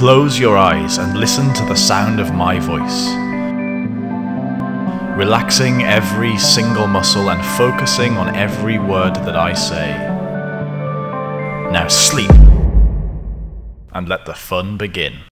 Close your eyes and listen to the sound of my voice. Relaxing every single muscle and focusing on every word that I say. Now sleep, and let the fun begin.